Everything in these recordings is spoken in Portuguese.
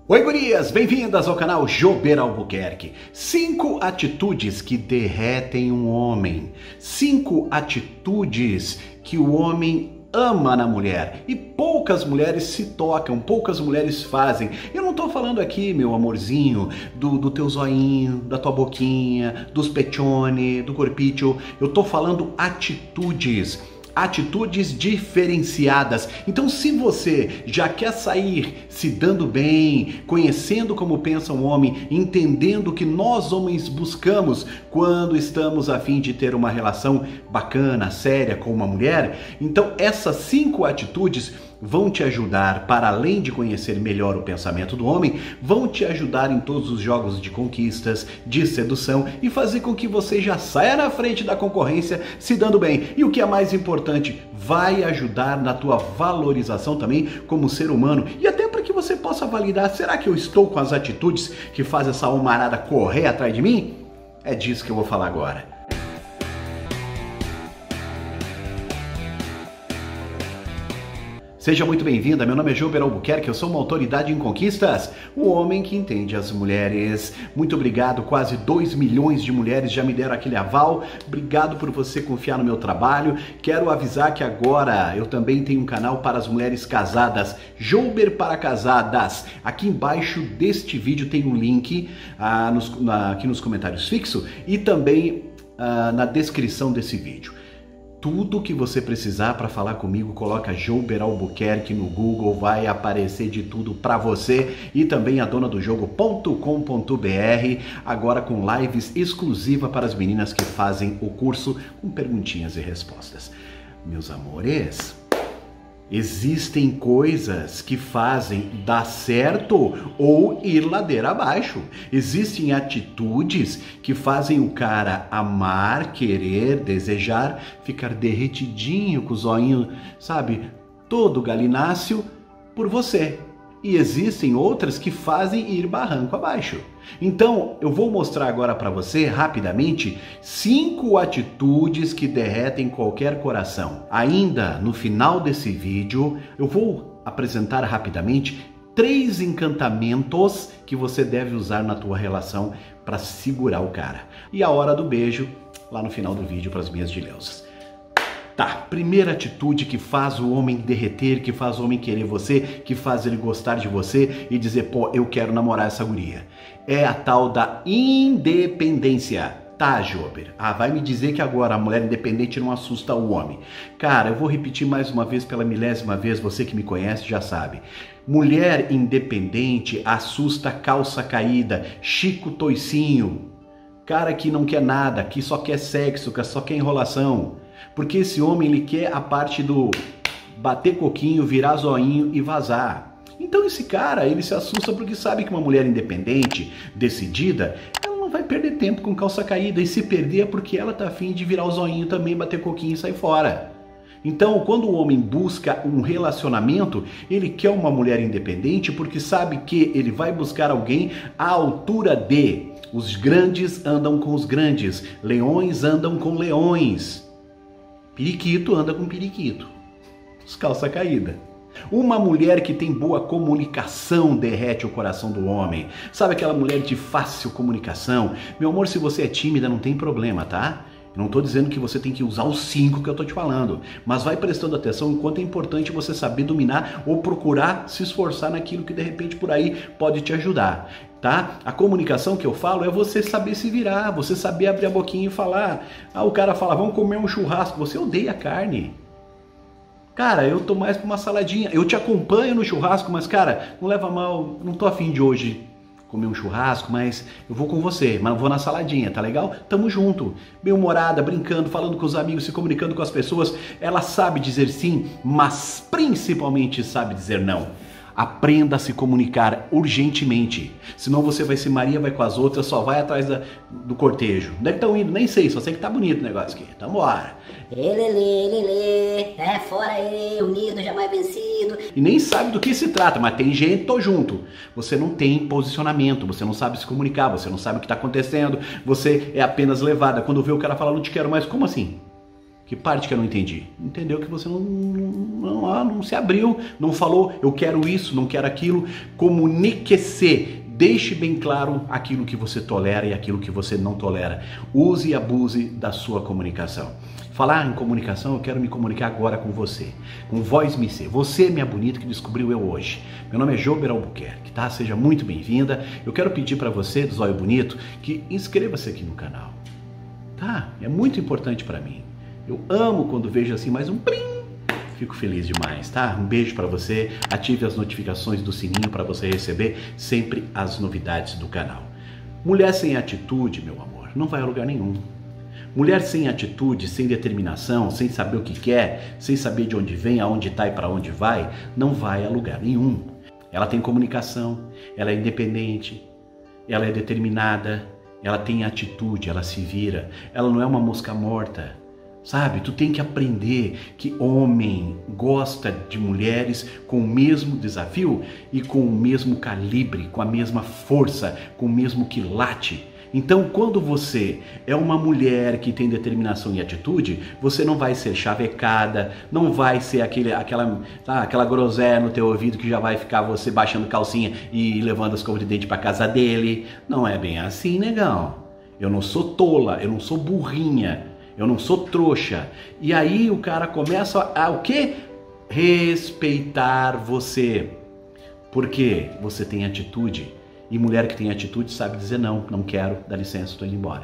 Oi gurias, bem-vindas ao canal Jober Albuquerque. 5 atitudes que derretem um homem. 5 atitudes que o homem ama na mulher. E poucas mulheres se tocam, poucas mulheres fazem. Eu não tô falando aqui, meu amorzinho, do teu zoinho, da tua boquinha, dos pechone, do corpício. Eu tô falando atitudes diferenciadas. Então, se você já quer sair se dando bem, conhecendo como pensa um homem, entendendo o que nós homens buscamos quando estamos a fim de ter uma relação bacana, séria com uma mulher, então essas 5 atitudes vão te ajudar, para além de conhecer melhor o pensamento do homem, vão te ajudar em todos os jogos de conquistas, de sedução e fazer com que você já saia na frente da concorrência se dando bem. E o que é mais importante, vai ajudar na tua valorização também como ser humano e até para que você possa validar, será que eu estou com as atitudes que faz essa homarada correr atrás de mim? É disso que eu vou falar agora. Seja muito bem-vinda, meu nome é Jober Albuquerque, eu sou uma autoridade em conquistas, um homem que entende as mulheres. Muito obrigado, quase 2 milhões de mulheres já me deram aquele aval, obrigado por você confiar no meu trabalho. Quero avisar que agora eu também tenho um canal para as mulheres casadas, Jober para Casadas. Aqui embaixo deste vídeo tem um link aqui nos comentários fixo e também na descrição desse vídeo. Tudo que você precisar para falar comigo, coloca Jober Albuquerque no Google, vai aparecer de tudo para você e também a donadojogo.com.br, agora com lives exclusivas para as meninas que fazem o curso com perguntinhas e respostas. Meus amores, existem coisas que fazem dar certo ou ir ladeira abaixo. Existem atitudes que fazem o cara amar, querer, desejar, ficar derretidinho com o zoinho, sabe, todo galináceo por você. E existem outras que fazem ir barranco abaixo. Então, eu vou mostrar agora para você, rapidamente, 5 atitudes que derretem qualquer coração. Ainda no final desse vídeo, eu vou apresentar rapidamente 3 encantamentos que você deve usar na tua relação para segurar o cara. E a hora do beijo, lá no final do vídeo, para as minhas dileusas. Tá, primeira atitude que faz o homem derreter, que faz o homem querer você, que faz ele gostar de você e dizer, pô, eu quero namorar essa guria. É a tal da independência. Tá, Jober, vai me dizer que agora a mulher independente não assusta o homem. Cara, eu vou repetir mais uma vez, pela 1000ª vez, você que me conhece já sabe. Mulher independente assusta calça caída, Chico Toicinho, cara que não quer nada, que só quer sexo, que só quer enrolação. Porque esse homem, ele quer a parte do bater coquinho, virar zoinho e vazar. Então esse cara, ele se assusta porque sabe que uma mulher independente, decidida, ela não vai perder tempo com calça caída. E se perder é porque ela tá afim de virar o zoinho também, bater coquinho e sair fora. Então, quando o homem busca um relacionamento, ele quer uma mulher independente porque sabe que ele vai buscar alguém à altura de. Os grandes andam com os grandes, leões andam com leões. Periquito anda com periquito. Os calça caída. Uma mulher que tem boa comunicação derrete o coração do homem. Sabe aquela mulher de fácil comunicação? Meu amor, se você é tímida, não tem problema, tá? Eu não estou dizendo que você tem que usar os 5 que eu estou te falando, mas vai prestando atenção em quanto é importante você saber dominar ou procurar se esforçar naquilo que de repente por aí pode te ajudar, tá? A comunicação que eu falo é você saber se virar, você saber abrir a boquinha e falar. O cara fala, vamos comer um churrasco, você odeia carne. Cara, eu tô mais pra uma saladinha, eu te acompanho no churrasco, mas cara, não leva mal, não tô afim de hoje comer um churrasco, mas eu vou com você, mas vou na saladinha, tá legal? Tamo junto, bem-humorada, brincando, falando com os amigos, se comunicando com as pessoas. Ela sabe dizer sim, mas principalmente sabe dizer não. Aprenda a se comunicar urgentemente, senão você vai se Maria, vai com as outras, só vai atrás do cortejo. Onde é que estão indo? Nem sei, só sei que tá bonito o negócio aqui. Então bora. Fora aí, unido, jamais vencido. E nem sabe do que se trata, mas tem gente, tô junto. Você não tem posicionamento, você não sabe se comunicar, você não sabe o que tá acontecendo, você é apenas levada. Quando vê o cara falar, não te quero mais, como assim? Que parte que eu não entendi? Entendeu que você não se abriu, não falou eu quero isso, não quero aquilo. Comunique-se, deixe bem claro aquilo que você tolera e aquilo que você não tolera. Use e abuse da sua comunicação. Falar em comunicação, eu quero me comunicar agora com você, com Voz Me Ser. Você, minha bonita, que descobriu eu hoje. Meu nome é Jober Albuquerque, tá? Seja muito bem-vinda. Eu quero pedir para você, do Zóio Bonito, que inscreva-se aqui no canal, tá? É muito importante para mim. Eu amo quando vejo assim mais um plim. Fico feliz demais, tá? Um beijo para você. Ative as notificações do sininho para você receber sempre as novidades do canal. Mulher sem atitude, meu amor, não vai a lugar nenhum. Mulher sem atitude, sem determinação, sem saber o que quer, sem saber de onde vem, aonde está e para onde vai, não vai a lugar nenhum. Ela tem comunicação, ela é independente, ela é determinada, ela tem atitude, ela se vira, ela não é uma mosca morta. Sabe, tu tem que aprender que homem gosta de mulheres com o mesmo desafio e com o mesmo calibre, com a mesma força, com o mesmo quilate. Então, quando você é uma mulher que tem determinação e atitude, você não vai ser chavecada, não vai ser aquela groselha no teu ouvido que já vai ficar você baixando calcinha e levando as escova de dente para casa dele. Não é bem assim, negão. Eu não sou tola, eu não sou burrinha. Eu não sou trouxa. E aí o cara começa a o quê? Respeitar você. Porque você tem atitude. E mulher que tem atitude sabe dizer não, não quero, dá licença, estou indo embora.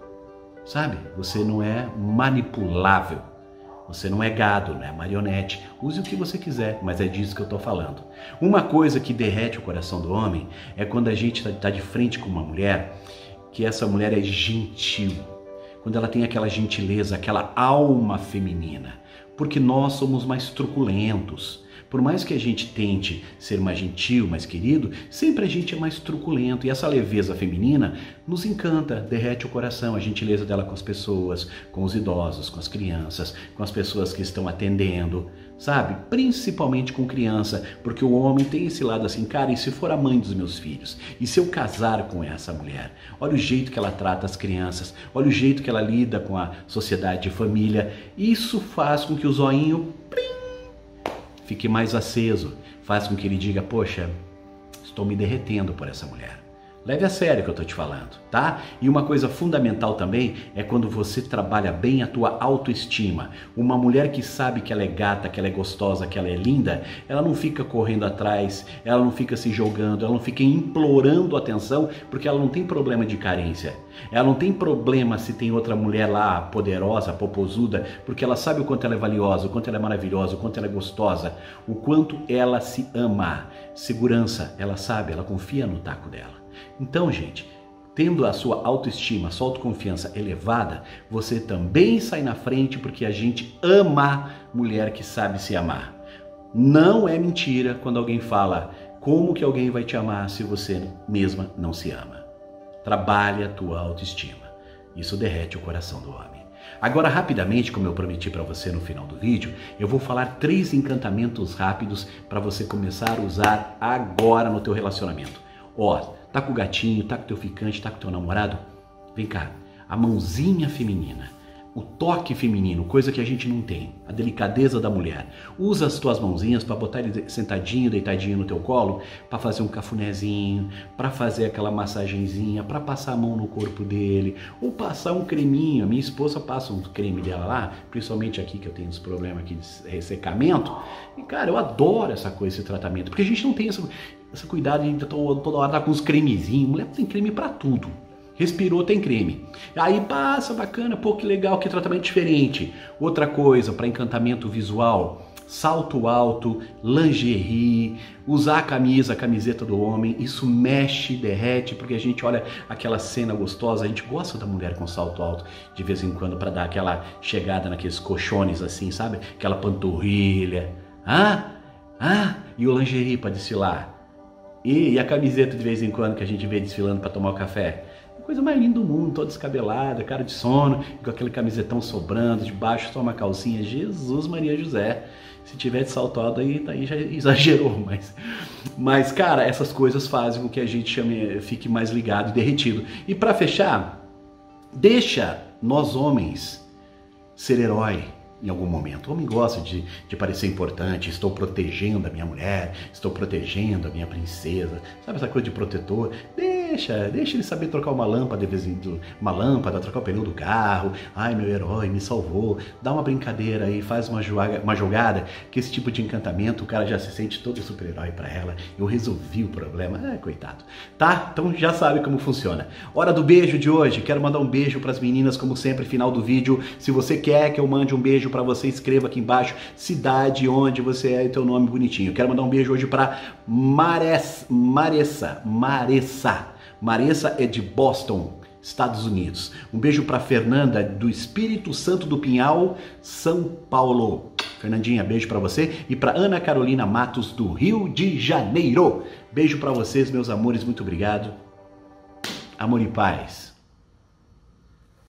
Sabe? Você não é manipulável. Você não é gado, não é marionete. Use o que você quiser, mas é disso que eu estou falando. Uma coisa que derrete o coração do homem é quando a gente está de frente com uma mulher, que essa mulher é gentil. Quando ela tem aquela gentileza, aquela alma feminina, porque nós somos mais truculentos. Por mais que a gente tente ser mais gentil, mais querido, sempre a gente é mais truculento. E essa leveza feminina nos encanta, derrete o coração, a gentileza dela com as pessoas, com os idosos, com as crianças, com as pessoas que estão atendendo, sabe? Principalmente com criança, porque o homem tem esse lado assim, cara, e se for a mãe dos meus filhos? E se eu casar com essa mulher? Olha o jeito que ela trata as crianças, olha o jeito que ela lida com a sociedade de família. Isso faz com que o zoinho fique mais aceso, faz com que ele diga, poxa, estou me derretendo por essa mulher. Leve a sério o que eu estou te falando, tá? E uma coisa fundamental também é quando você trabalha bem a tua autoestima. Uma mulher que sabe que ela é gata, que ela é gostosa, que ela é linda, ela não fica correndo atrás, ela não fica se jogando, ela não fica implorando atenção, porque ela não tem problema de carência. Ela não tem problema se tem outra mulher lá poderosa, popozuda, porque ela sabe o quanto ela é valiosa, o quanto ela é maravilhosa, o quanto ela é gostosa, o quanto ela se ama. Segurança, ela sabe, ela confia no taco dela. Então, gente, tendo a sua autoestima, a sua autoconfiança elevada, você também sai na frente porque a gente ama mulher que sabe se amar. Não é mentira quando alguém fala como que alguém vai te amar se você mesma não se ama. Trabalhe a tua autoestima. Isso derrete o coração do homem. Agora, rapidamente, como eu prometi para você no final do vídeo, eu vou falar 3 encantamentos rápidos para você começar a usar agora no teu relacionamento. Ó, tá com o gatinho, tá com o teu ficante, tá com o teu namorado? Vem cá, a mãozinha feminina, o toque feminino, coisa que a gente não tem, a delicadeza da mulher. Usa as tuas mãozinhas para botar ele sentadinho, deitadinho no teu colo, para fazer um cafunézinho, para fazer aquela massagenzinha, para passar a mão no corpo dele, ou passar um creminho. A minha esposa passa um creme dela lá, principalmente aqui que eu tenho uns problemas aqui de ressecamento. E cara, eu adoro essa coisa, esse tratamento, porque a gente não tem esse cuidado de toda hora estar com uns cremezinhos. Mulher tem creme para tudo. Respirou, tem creme. Aí passa, bacana, pô, que legal, que tratamento diferente. Outra coisa, para encantamento visual, salto alto, lingerie, usar a camisa, a camiseta do homem, isso mexe, derrete, porque a gente olha aquela cena gostosa, a gente gosta da mulher com salto alto de vez em quando para dar aquela chegada naqueles colchones assim, sabe? Aquela panturrilha. E o lingerie para desfilar. E a camiseta de vez em quando que a gente vê desfilando para tomar o café. Coisa mais linda do mundo, toda descabelada, cara de sono, com aquele camisetão sobrando, de baixo só uma calcinha. Jesus, Maria José. Se tiver de salto alto aí já exagerou, mas cara, essas coisas fazem com que a gente fique mais ligado e derretido. E para fechar, deixa nós homens ser herói em algum momento. O homem gosta de parecer importante, estou protegendo a minha mulher, estou protegendo a minha princesa. Sabe essa coisa de protetor? Deixa ele saber trocar uma lâmpada, trocar o pneu do carro. Ai, meu herói me salvou. Dá uma brincadeira aí, faz uma jogada, que esse tipo de encantamento, o cara já se sente todo super-herói pra ela. Eu resolvi o problema. Coitado. Tá? Então já sabe como funciona. Hora do beijo de hoje. Quero mandar um beijo pras meninas, como sempre, final do vídeo. Se você quer que eu mande um beijo pra você, escreva aqui embaixo, cidade, onde você é e teu nome bonitinho. Quero mandar um beijo hoje pra Maressa é de Boston, Estados Unidos. Um beijo para Fernanda, do Espírito Santo do Pinhal, São Paulo. Fernandinha, beijo para você. E para Ana Carolina Matos, do Rio de Janeiro. Beijo para vocês, meus amores, muito obrigado. Amor e paz.